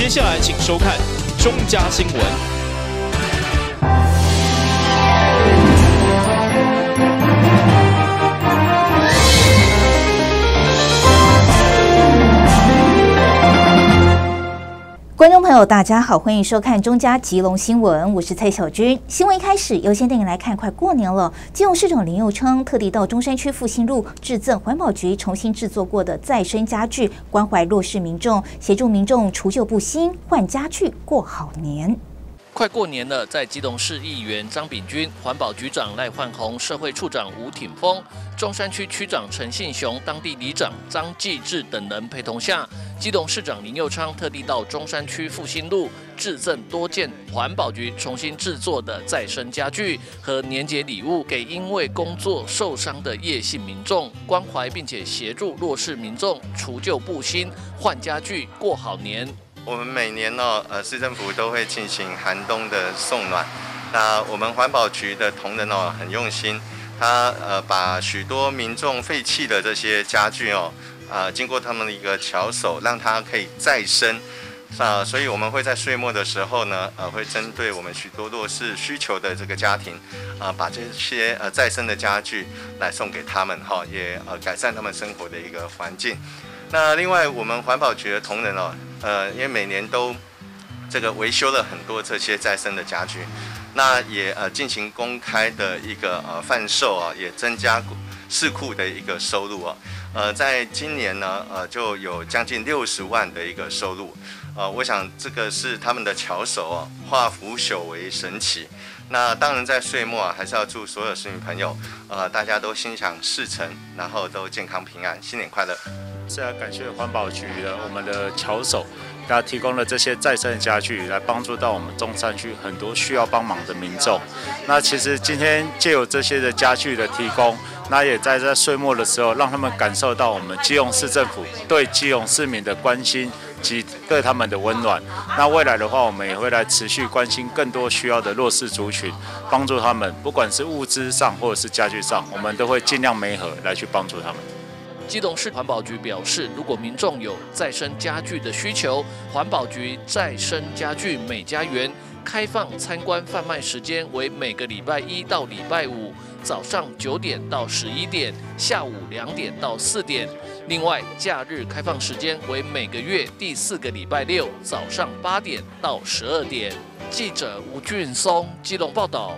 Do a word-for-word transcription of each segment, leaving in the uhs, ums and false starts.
下来请收看中嘉新闻。 观众朋友，大家好，欢迎收看中嘉吉隆新闻，我是蔡小军。新闻一开始，优先带你来看，快过年了，基隆市长林右昌特地到中山区复兴路致赠环保局重新制作过的再生家具，关怀弱势民众，协助民众除旧布新，换家具过好年。 快过年了，在基隆市议员张炳军、环保局长赖焕宏、社会处长吴挺峰、中山区区长陈信雄、当地里长张继志等人陪同下，基隆市长林右昌特地到中山区复兴路致赠多件环保局重新制作的再生家具和年节礼物，给因为工作受伤的叶姓民众，关怀并且协助弱势民众除旧布新，换家具过好年。 我们每年呢，呃，市政府都会进行寒冬的送暖。那我们环保局的同仁哦，很用心，他呃把许多民众废弃的这些家具哦，啊，经过他们的一个巧手，让它可以再生。啊，所以我们会在岁末的时候呢，呃，会针对我们许多弱势需求的这个家庭，啊，把这些呃再生的家具来送给他们哈，也呃改善他们生活的一个环境。那另外，我们环保局的同仁哦，呃，因为每年都这个维修了很多这些再生的家具，那也呃进行公开的一个呃贩售啊，也增加市库的一个收入啊。呃，在今年呢，呃就有将近六十万的一个收入。呃，我想这个是他们的巧手哦，化腐朽为神奇。那当然，在岁末啊，还是要祝所有市民朋友，呃，大家都心想事成，然后都健康平安，新年快乐。 是要感谢环保局的我们的巧手，给他提供了这些再生的家具，来帮助到我们中山区很多需要帮忙的民众。那其实今天借由这些的家具的提供，那也在这岁末的时候，让他们感受到我们基隆市政府对基隆市民的关心及对他们的温暖。那未来的话，我们也会来持续关心更多需要的弱势族群，帮助他们，不管是物资上或者是家具上，我们都会尽量媒合来去帮助他们。 基隆市环保局表示，如果民众有再生家具的需求，环保局再生家具美家园开放参观贩卖时间为每个礼拜一到礼拜五早上九点到十一点，下午两点到四点。另外，假日开放时间为每个月第四个礼拜六早上八点到十二点。记者吴俊松基隆报道。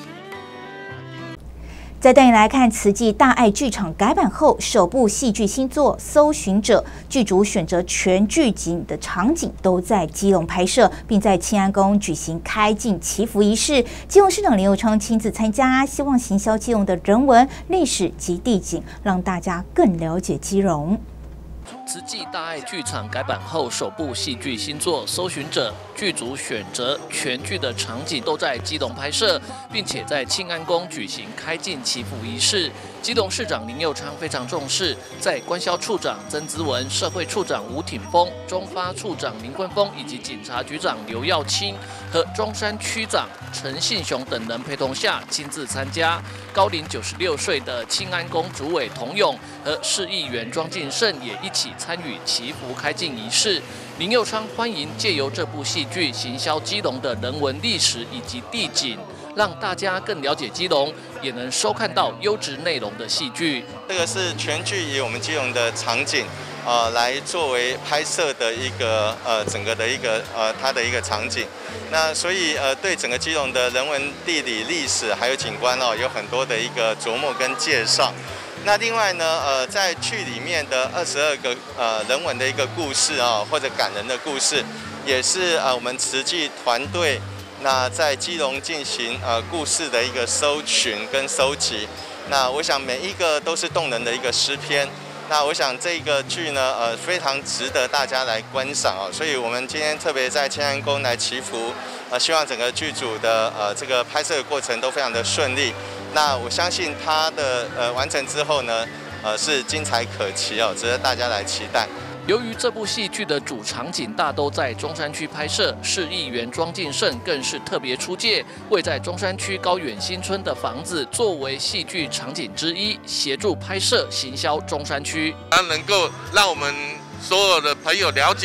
再带你来看慈济大爱剧场改版后首部戏剧新作《搜寻者》，剧组选择全剧景的场景都在基隆拍摄，并在庆安宫举行开镜祈福仪式。基隆市长林右昌亲自参加，希望行销基隆的人文、历史及地景，让大家更了解基隆。 慈济大爱剧场改版后首部戏剧新作《搜寻者》，剧组选择全剧的场景都在基隆拍摄，并且在庆安宫举行开镜祈福仪式。基隆市长林右昌非常重视，在官销处长曾资文、社会处长吴挺峰、中发处长林冠峰以及警察局长刘耀清和中山区长陈信雄等人陪同下亲自参加。高龄九十六岁的庆安宫主委童勇和市议员庄敬胜也一起参与祈福开镜仪式。林右昌欢迎借由这部戏剧行销基隆的人文历史以及地景，让大家更了解基隆，也能收看到优质内容的戏剧。 这个是全剧以我们基隆的场景，呃，来作为拍摄的一个呃整个的一个呃它的一个场景。那所以呃对整个基隆的人文、地理、历史还有景观哦，有很多的一个琢磨跟介绍。那另外呢，呃，在剧里面的二十二个呃人文的一个故事啊、哦，或者感人的故事，也是呃我们慈济团队那在基隆进行呃故事的一个搜寻跟收集。那我想每一个都是动人的一个诗篇。那我想这个剧呢，呃，非常值得大家来观赏哦。所以我们今天特别在庆安宫来祈福，呃，希望整个剧组的呃这个拍摄的过程都非常的顺利。那我相信它的呃完成之后呢，呃是精彩可期哦，值得大家来期待。 由于这部戏剧的主场景大都在中山区拍摄，市议员庄敬胜更是特别出借位在中山区高远新村的房子作为戏剧场景之一，协助拍摄行销中山区。 它能够让我们所有的朋友了解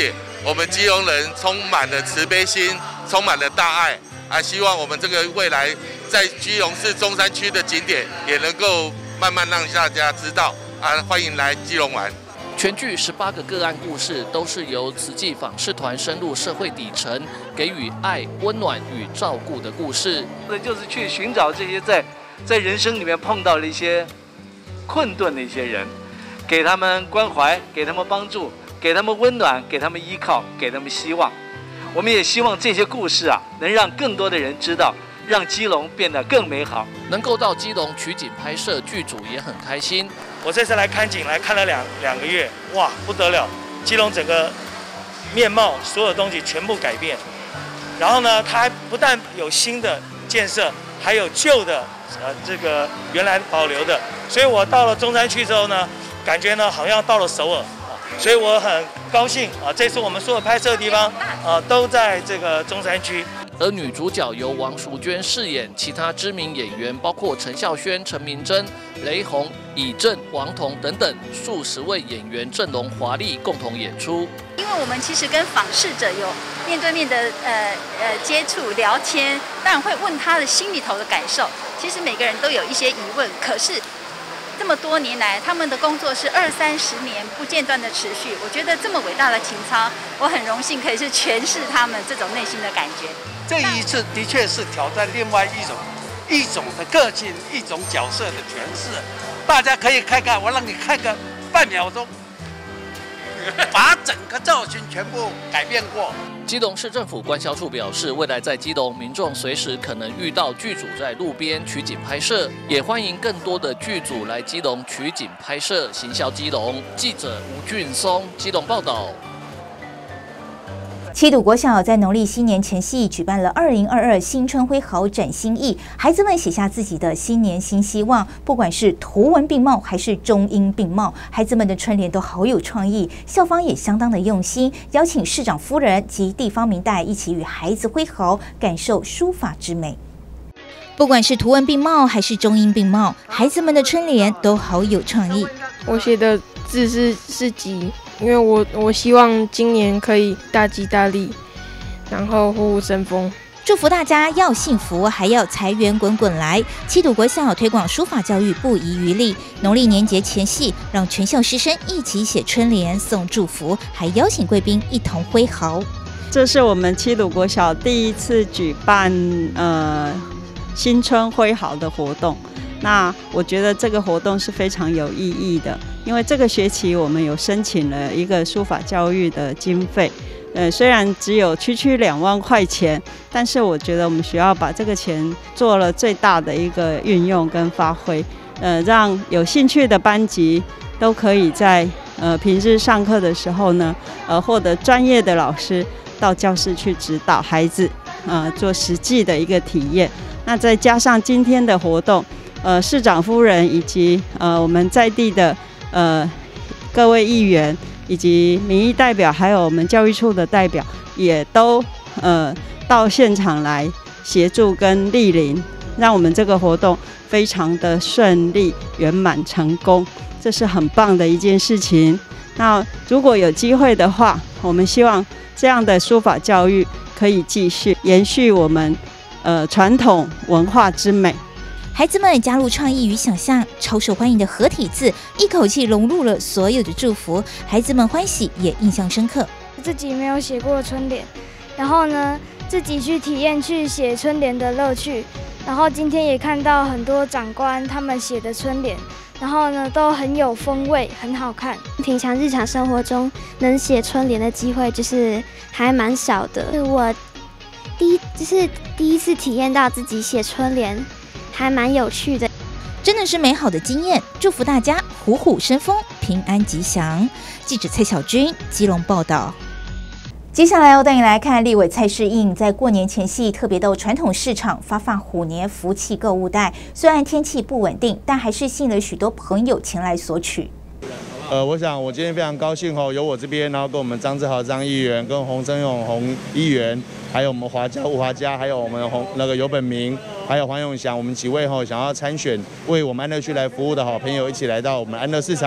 我们基隆人充满了慈悲心，充满了大爱啊！希望我们这个未来在基隆市中山区的景点也能够慢慢让大家知道啊！欢迎来基隆玩。 全剧十八个个案故事都是由慈济访视团深入社会底层，给予爱、温暖与照顾的故事。 那就是去寻找这些在在人生里面碰到了一些困顿的一些人，给他们关怀，给他们帮助，给他们温暖，给他们依靠，给他们希望。我们也希望这些故事啊，能让更多的人知道，让基隆变得更美好。 能够到基隆取景拍摄，剧组也很开心。 我这次来看景，来看了两两个月，哇，不得了！基隆整个面貌，所有东西全部改变。然后呢，它还不但有新的建设，还有旧的，呃，这个原来保留的。所以我到了中山区之后呢，感觉呢好像到了首尔啊，所以我很高兴啊！这次我们所有拍摄的地方啊，都在这个中山区。 而女主角由王淑娟饰演，其他知名演员包括陈孝萱、陈明真、雷洪、以正、王彤等等数十位演员阵容华丽，共同演出。 因为我们其实跟访视者有面对面的呃呃接触聊天，当然会问他的心里头的感受。其实每个人都有一些疑问，可是这么多年来，他们的工作是二三十年不间断的持续。我觉得这么伟大的情操，我很荣幸可以是诠释他们这种内心的感觉。 这一次的确是挑战另外一种一种的个性，一种角色的诠释。大家可以看看，我让你看个半秒钟，把整个造型全部改变过。 基隆市政府官销处表示，未来在基隆，民众随时可能遇到剧组在路边取景拍摄，也欢迎更多的剧组来基隆取景拍摄，行销基隆。记者吴俊松，基隆报道。 七堵国小在农历新年前夕举办了二零二二新春挥毫展心意，孩子们写下自己的新年新希望，不管是图文并茂还是中英并茂，孩子们的春联都好有创意，校方也相当的用心，邀请市长夫人及地方民代一起与孩子挥毫，感受书法之美。不管是图文并茂还是中英并茂，孩子们的春联都好有创意。 我写的字是是吉，因为我我希望今年可以大吉大利，然后虎虎生风。 祝福大家要幸福，还要财源滚滚来。七堵国小推广书法教育不遗余力，农历年节前夕，让全校师生一起写春联送祝福，还邀请贵宾一同挥毫。 这是我们七堵国小第一次举办呃新春挥毫的活动。那我觉得这个活动是非常有意义的，因为这个学期我们有申请了一个书法教育的经费，呃，虽然只有区区两万块钱，但是我觉得我们学校把这个钱做了最大的一个运用跟发挥，呃，让有兴趣的班级都可以在呃平日上课的时候呢，呃，获得专业的老师到教室去指导孩子，呃，做实际的一个体验。那再加上今天的活动。呃，市长夫人以及呃我们在地的呃各位议员以及民意代表，还有我们教育处的代表，也都呃到现场来协助跟莅临，让我们这个活动非常的顺利、圆满、成功，这是很棒的一件事情。那如果有机会的话，我们希望这样的书法教育可以继续延续我们呃传统文化之美。 孩子们加入创意与想象，超受欢迎的合体字一口气融入了所有的祝福，孩子们欢喜也印象深刻。 自己没有写过春联，然后呢自己去体验去写春联的乐趣，然后今天也看到很多长官他们写的春联，然后呢都很有风味，很好看。 平常日常生活中能写春联的机会就是还蛮少的，我第一就是第一次体验到自己写春联，还蛮有趣的， 真的是美好的经验。祝福大家虎虎生风，平安吉祥。记者蔡小军，基隆报道。接下来要带你来看立委蔡适应在过年前夕特别到传统市场发放虎年福气购物袋，虽然天气不稳定，但还是吸引了许多朋友前来索取。 呃，我想我今天非常高兴哦，有我这边，然后跟我们张志豪张议员，跟洪生勇洪议员，还有我们华家吴华家，还有我们洪那个游本明，还有黄永祥，我们几位哈想要参选为我们安乐区来服务的好朋友，一起来到我们安乐市场。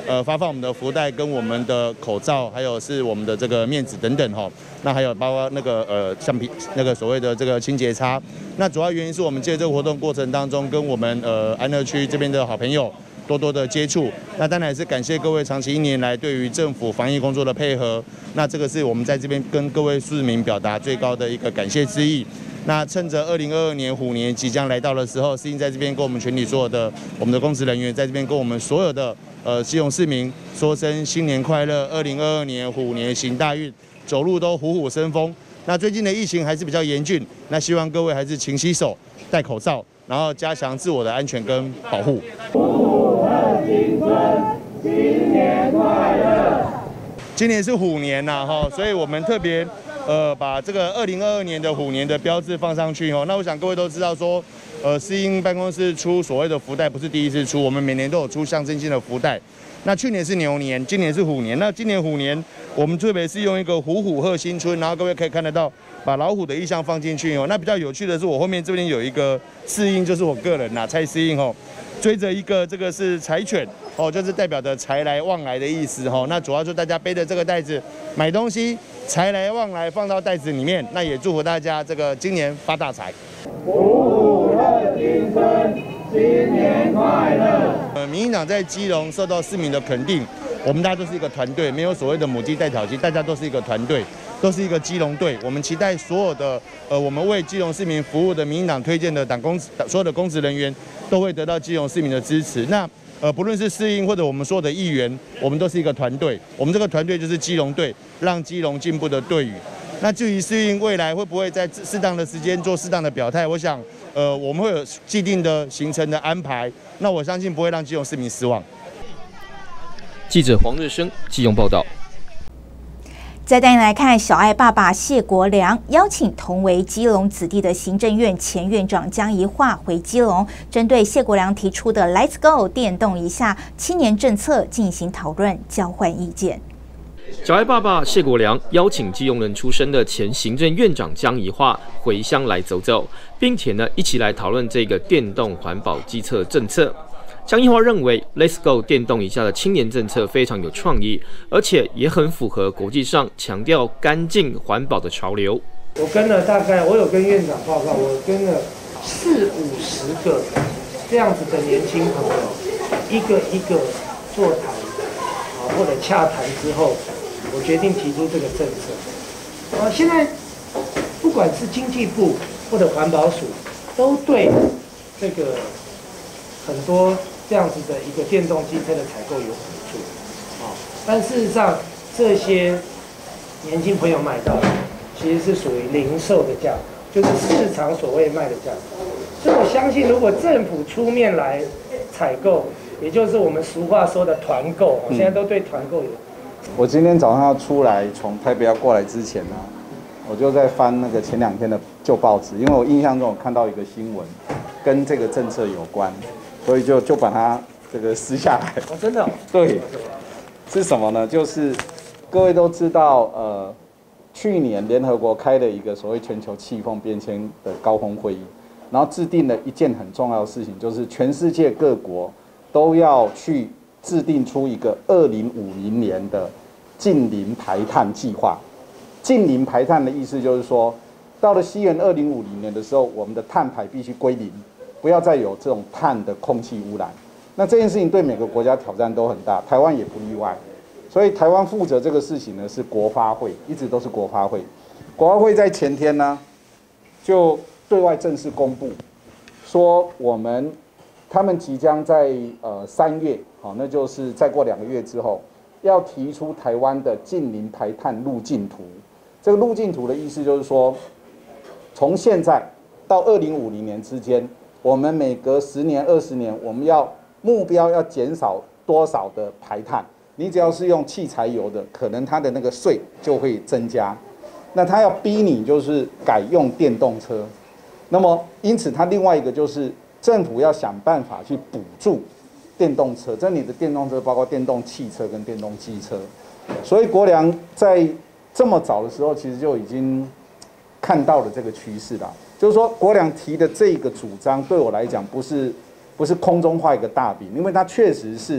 呃发放我们的福袋跟我们的口罩，还有是我们的这个面纸等等哈。那还有包括那个呃橡皮那个所谓的这个清洁擦。那主要原因是我们借这个活动过程当中，跟我们呃安乐区这边的好朋友多多的接触。那当然也是感谢各位长期一年来对于政府防疫工作的配合。那这个是我们在这边跟各位市民表达最高的一个感谢之意。那趁着二零二二年虎年即将来到的时候，世英在这边跟我们全体所有的我们的公职人员，在这边跟我们所有的呃基隆市民说声新年快乐，二零二二年虎年行大运，走路都虎虎生风。那最近的疫情还是比较严峻，那希望各位还是勤洗手、戴口罩，然后加强自我的安全跟保护。虎贺新春，新年快乐！今年是虎年呐，哈，所以我们特别。呃，把这个二零二二年的虎年的标志放上去哦。那我想各位都知道说，呃，世英办公室出所谓的福袋不是第一次出，我们每年都有出象征性的福袋。那去年是牛年，今年是虎年。那今年虎年，我们特别是用一个虎虎贺新春，然后各位可以看得到，把老虎的意象放进去哦。那比较有趣的是，我后面这边有一个世英，就是我个人呐，蔡世英哦，追着一个这个是柴犬哦，就是代表着财来旺来的意思哈。那主要就大家背着这个袋子买东西。财来旺来放到袋子里面，那也祝福大家这个今年发大财。虎虎贺新春，新年快乐！呃，民进党在基隆受到市民的肯定，我们大家都是一个团队，没有所谓的母鸡带小鸡，大家都是一个团队，都是一个基隆队。我们期待所有的呃，我们为基隆市民服务的民进党推荐的党公所有的公职人员，都会得到基隆市民的支持。那呃，不论是世英或者我们所有的议员，我们都是一个团队。我们这个团队就是基隆队，让基隆进步的队语。那至于世英未来会不会在适当的时间做适当的表态，我想，呃，我们会有既定的行程的安排。那我相信不会让基隆市民失望。 记者黄日升，基隆报道。 再带你来看，小爱爸爸谢国良邀请同为基隆子弟的行政院前院长江宜樺回基隆，针对谢国良提出的 "Let's Go" 电动一下青年政策进行讨论，交换意见。 小爱爸爸谢国良邀请基隆人出身的前行政院长江宜樺回乡来走走，并且呢一起来讨论这个电动环保机车政策。江宜樺认为 "Let's Go" 电动一下的青年政策非常有创意，而且也很符合国际上强调干净环保的潮流。 我跟了大概，我有跟院长报告，我跟了四五十个这样子的年轻朋友，一个一个座谈啊或者洽谈之后，我决定提出这个政策。啊，现在不管是经济部或者环保署，都对这个很多这样子的一个电动机车的采购有补助，啊，但事实上这些年轻朋友买到的其实是属于零售的价格，就是市场所谓卖的价格。所以我相信，如果政府出面来采购，也就是我们俗话说的团购，现在都对团购有。 我今天早上要出来从台北要过来之前呢，我就在翻那个前两天的旧报纸，因为我印象中我看到一个新闻跟这个政策有关。所以就就把它这个撕下来。 哦，真的、哦？ 对，是什么呢？就是各位都知道，呃，去年联合国开了一个所谓全球气候变迁的高峰会议，然后制定了一件很重要的事情，就是全世界各国都要去制定出一个二零五零年的净零排碳计划。净零排碳的意思就是说，到了西元二零五零年的时候，我们的碳排必须归零。不要再有这种碳的空气污染。那这件事情对每个国家挑战都很大，台湾也不例外。所以台湾负责这个事情呢是国发会，一直都是国发会。国发会在前天呢就对外正式公布，说我们他们即将在呃三月，好，那就是再过两个月之后，要提出台湾的净零排碳路径图。这个路径图的意思就是说，从现在到二零五零年之间。我们每隔十年、二十年，我们要目标要减少多少的排碳？你只要是用汽柴油的，可能它的那个税就会增加。那它要逼你就是改用电动车。那么，因此它另外一个就是政府要想办法去补助电动车。这里的电动车包括电动汽车跟电动机车。所以国良在这么早的时候，其实就已经看到了这个趋势了。就是说，国良提的这个主张对我来讲，不是不是空中画一个大饼，因为它确实是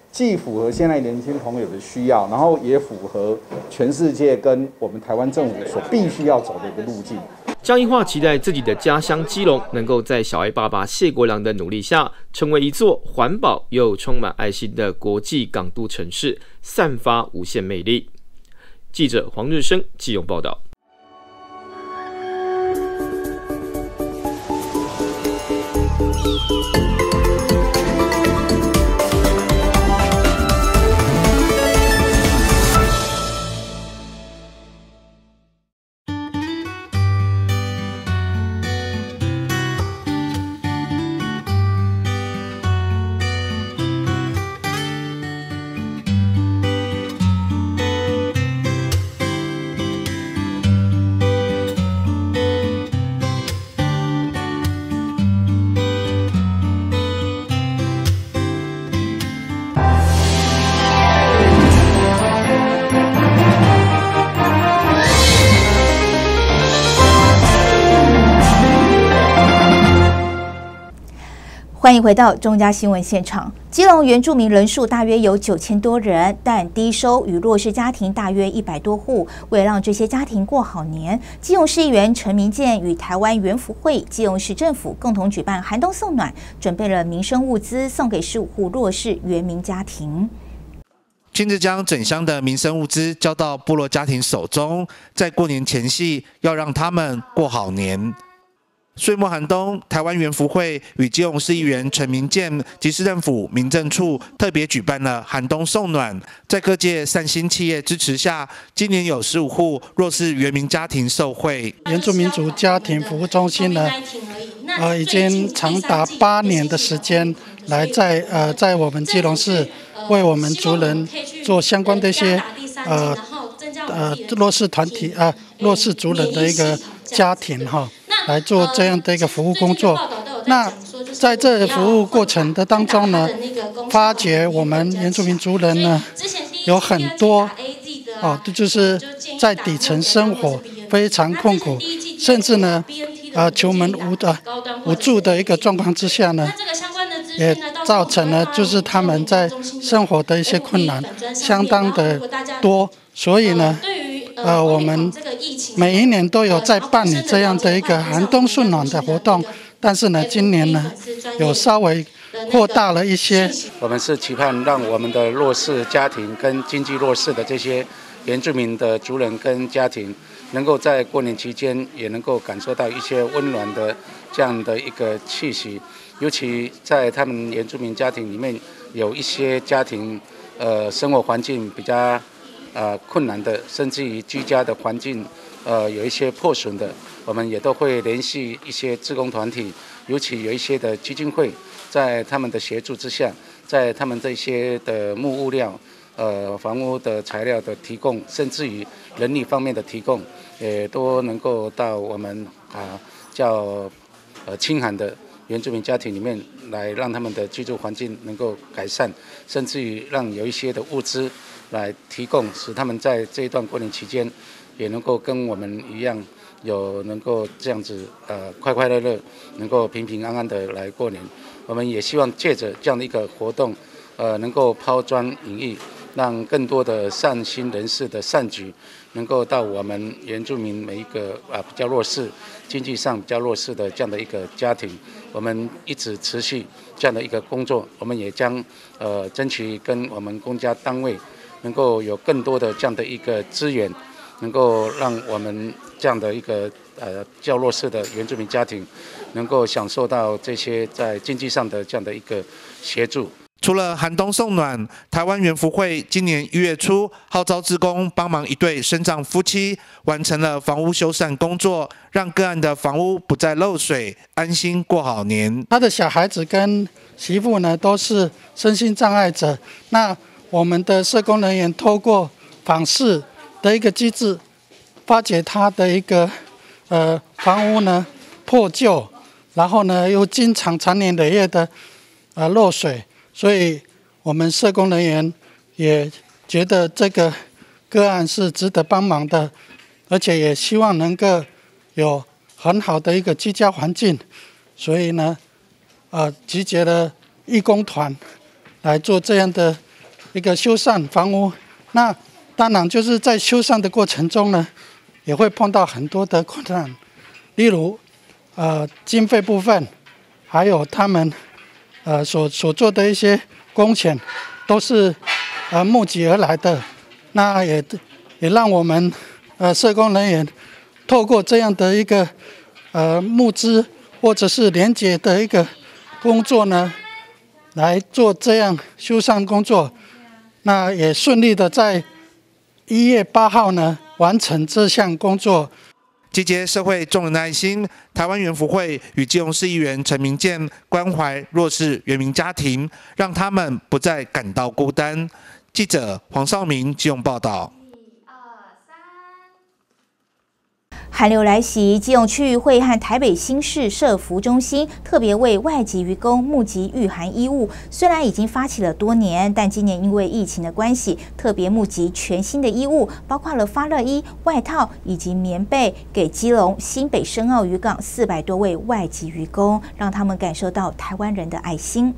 既符合现在年轻朋友的需要，然后也符合全世界跟我们台湾政府所必须要走的一个路径。 江宜樺期待自己的家乡基隆能够在小爱爸爸谢国良的努力下，成为一座环保又充满爱心的国际港都城市，散发无限魅力。记者黄日升基隆报道。 欢迎回到中嘉新闻现场。基隆原住民人数大约有九千多人，但低收与弱势家庭大约一百多户。为了让这些家庭过好年，基隆市议员陈明健与台湾原福会、基隆市政府共同举办寒冬送暖，准备了民生物资送给十五户弱势原民家庭。 亲自将整箱的民生物资交到部落家庭手中，在过年前夕要让他们过好年。岁末寒冬，台湾原福会与基隆市议员陈明健及市政府民政处特别举办了寒冬送暖，在各界善心企业支持下，今年有十五户弱势原民家庭受惠。 原住民族家庭服务中心呢，呃，已经长达八年的时间，来在呃在我们基隆市为我们族人做相关的一些呃呃弱势团体啊、呃、弱势族人的一个家庭哈。来做这样的一个服务工作。那在这服务过程的当中呢，发觉我们原住民族人呢有很多哦，就是在底层生活非常困苦，甚至呢呃求门无的无助的一个状况之下呢，也造成了就是他们在生活的一些困难相当的多，所以呢。呃，我们每一年都有在办理这样的一个寒冬送暖的活动，但是呢，今年呢有稍微扩大了一些。 我们是期盼让我们的弱势家庭跟经济弱势的这些原住民的族人跟家庭，能够在过年期间也能够感受到一些温暖的这样的一个气息，尤其在他们原住民家庭里面，有一些家庭呃生活环境比较。呃，困难的，甚至于居家的环境，呃，有一些破损的，我们也都会联系一些志工团体，尤其有一些的基金会，在他们的协助之下，在他们这些的木物料、呃，房屋的材料的提供，甚至于人力方面的提供，也都能够到我们啊叫呃清寒的原住民家庭里面来，让他们的居住环境能够改善，甚至于让有一些的物资。来提供，使他们在这一段过年期间，也能够跟我们一样，有能够这样子呃快快乐乐，能够平平安安的来过年。我们也希望借着这样的一个活动，呃，能够抛砖引玉，让更多的善心人士的善举，能够到我们原住民每一个啊比较弱势、经济上比较弱势的这样的一个家庭，我们一直持续这样的一个工作。我们也将呃争取跟我们公家单位。能够有更多的这样的一个资源，能够让我们这样的一个呃较弱势的原住民家庭，能够享受到这些在经济上的这样的一个协助。 除了寒冬送暖，台湾原福会今年一月初号召志工帮忙一对身障夫妻完成了房屋修缮工作，让个案的房屋不再漏水，安心过好年。 他的小孩子跟媳妇呢都是身心障碍者，那。我们的社工人员透过访视的一个机制，发觉他的一个呃房屋呢破旧，然后呢又经常常年累月的呃漏水，所以我们社工人员也觉得这个个案是值得帮忙的，而且也希望能够有很好的一个居家环境，所以呢，呃集结了义工团来做这样的。 一个修缮房屋。那当然就是在修缮的过程中呢，也会碰到很多的困难，例如呃经费部分，还有他们呃所所做的一些工钱，都是呃募集而来的。那也也让我们呃社工人员透过这样的一个呃募资或者是连结的一个工作呢，来做这样修缮工作。那也顺利的在一月八号呢完成这项工作。 集结社会众人的爱心，台湾原福会与基隆市议员陈明健关怀弱势原民家庭，让他们不再感到孤单。记者黄少明基隆报道。 寒流来袭，基隆区域会和台北新市社福中心特别为外籍渔工募集御寒衣物。虽然已经发起了多年，但今年因为疫情的关系，特别募集全新的衣物，包括了发热衣、外套以及棉被，给基隆新北深澳渔港四百多位外籍渔工，让他们感受到台湾人的爱心。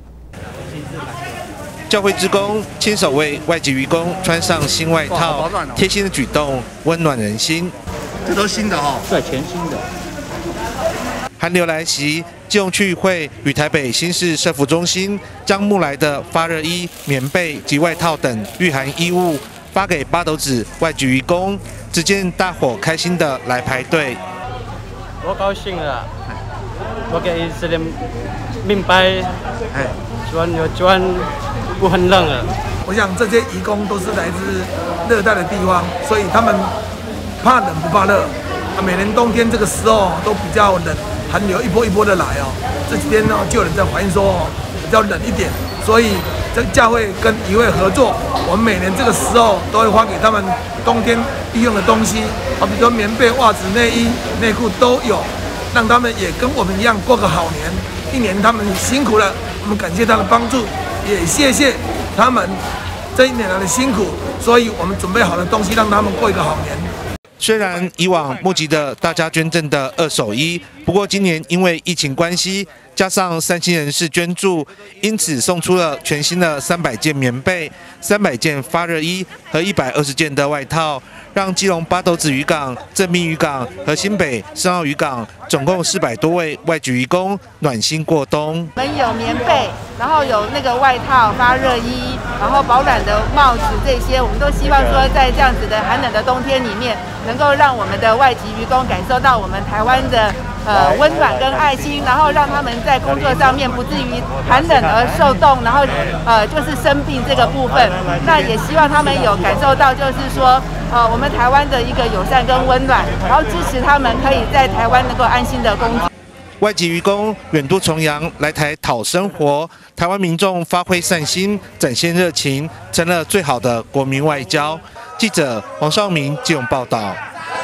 教会志工亲手为外籍渔工穿上新外套，贴心的举动温暖人心。 这都新的哦，对，全新的。 寒流来袭，基隆区域会与台北新市社福中心将募来的发热衣、棉被及外套等御寒衣物发给八斗子外籍渔工。只见大伙开心的来排队。 我高兴了，我给以色列明白，哎，居然有居然不很冷了。 我想这些移工都是来自热带的地方，所以他们怕冷不怕热。啊，每年冬天这个时候都比较冷，寒流一波一波的来哦。这几天呢，就有人在反映说哦，比较冷一点，所以这个教会跟渔会合作，我们每年这个时候都会发给他们冬天必用的东西，好比说棉被、袜子、内衣、内裤都有，让他们也跟我们一样过个好年。一年他们辛苦了，我们感谢他的帮助，也谢谢他们这一年来的辛苦，所以我们准备好的东西让他们过一个好年。 虽然以往募集的大家捐赠的二手衣，不过今年因为疫情关系，加上善心人士捐助，因此送出了全新的三百件棉被、三百件发热衣和一百二十件的外套，让基隆八斗子渔港、正滨渔港和新北深澳渔港总共四百多位外籍渔工暖心过冬。 我们有棉被，然后有那个外套、发热衣，然后保暖的帽子，这些我们都希望说，在这样子的寒冷的冬天里面，能够让我们的外籍渔工感受到我们台湾的呃温暖跟爱心，然后让他们在工作上面不至于寒冷而受冻，然后呃就是生病这个部分。那也希望他们有感受到，就是说呃我们台湾的一个友善跟温暖，然后支持他们可以在台湾能够安心的工作。 外籍渔工远渡重洋来台讨生活，台湾民众发挥善心，展现热情，成了最好的国民外交。记者黄少明基隆报道。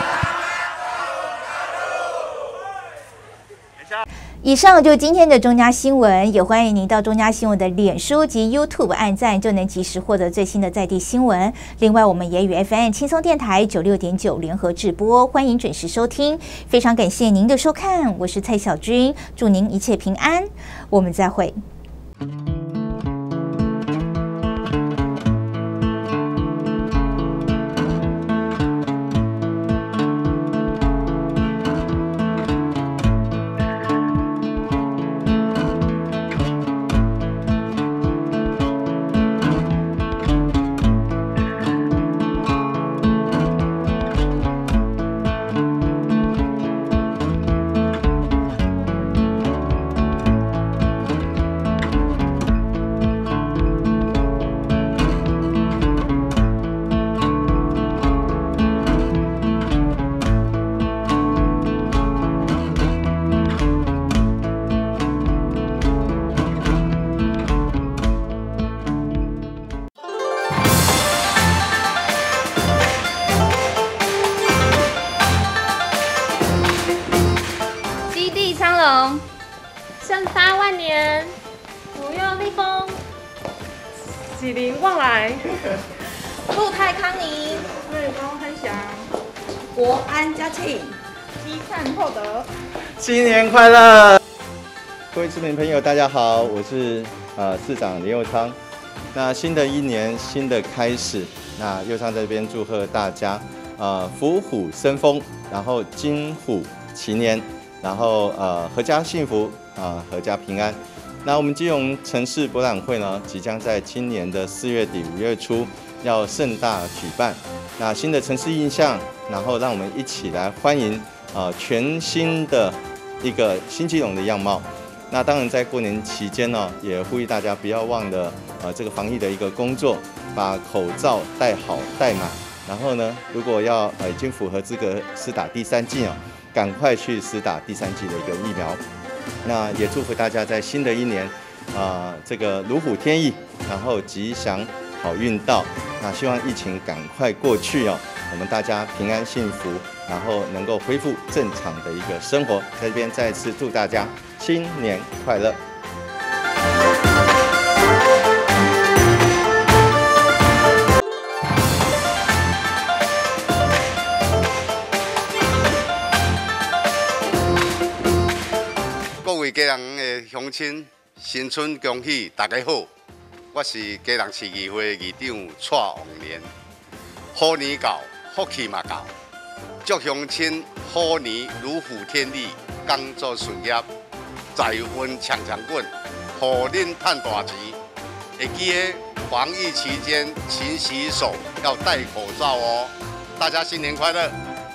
以上就是今天的中嘉新闻，也欢迎您到中嘉新闻的脸书及 YouTube 按赞，就能及时获得最新的在地新闻。另外，我们也与 F M 轻松电台九六点九联合直播，欢迎准时收听。非常感谢您的收看，我是蔡小军，祝您一切平安，我们再会。 盛发万年，福佑立丰，喜临旺来， 富泰康宁， 瑞丰亨祥， 国安家庆， 积善厚德， 新年快乐！各位市民朋友，大家好，我是呃市长林佑昌。 那新的一年，新的开始，那右上在这边祝贺大家，呃，虎虎生风，然后金虎齐年，然后呃，阖家幸福啊，阖家平安。那我们基隆城市博览会呢，即将在今年的四月底五月初要盛大举办。那新的城市印象，然后让我们一起来欢迎呃全新的一个新基隆的样貌。那当然在过年期间呢，也呼吁大家不要忘了呃这个防疫的一个工作，把口罩戴好戴满。然后呢，如果要呃已经符合资格施打第三剂哦，赶快去施打第三剂的一个疫苗。那也祝福大家在新的一年，啊、呃，这个如虎添翼，然后吉祥好运到。那希望疫情赶快过去哦，我们大家平安幸福，然后能够恢复正常的一个生活。在这边再次祝大家新年快乐。 各位家人的乡亲，新春恭喜大家好！我是家人市议会议长蔡王连。虎年到，福气嘛到，祝乡亲虎年如虎添翼，工作顺业，财运强强滚，互恁赚大钱。会记得防疫期间勤洗手，要戴口罩哦。大家新年快乐！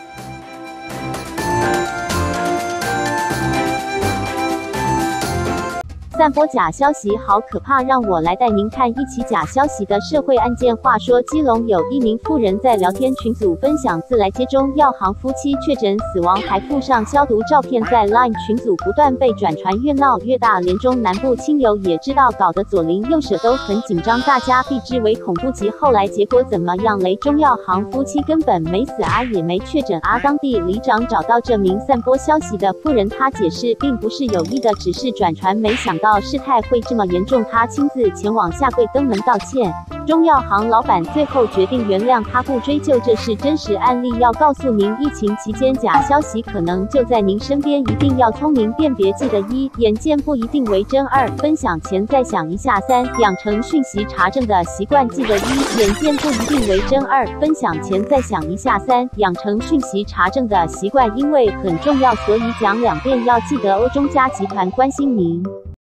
散播假消息好可怕，让我来带您看一起假消息的社会案件。话说，基隆有一名妇人在聊天群组分享自来接中药行夫妻确诊死亡，还附上消毒照片，在 Line 群组不断被转传，越闹越大。连中南部亲友也知道，搞得左邻右舍都很紧张，大家避之为恐怖级。后来结果怎么样嘞？中药行夫妻根本没死啊，也没确诊啊。当地里长找到这名散播消息的妇人，他解释并不是有意的，只是转传，没想到事态会这么严重，他亲自前往下跪登门道歉。中药行老板最后决定原谅他，不追究，这是真实案例。要告诉您，疫情期间假消息可能就在您身边，一定要聪明辨别。记得一，眼见不一定为真；二，分享前再想一下；三，养成讯息查证的习惯。记得一，眼见不一定为真；二，分享前再想一下；三，养成讯息查证的习惯，因为很重要，所以讲两遍。要记得哦。中嘉集团关心您。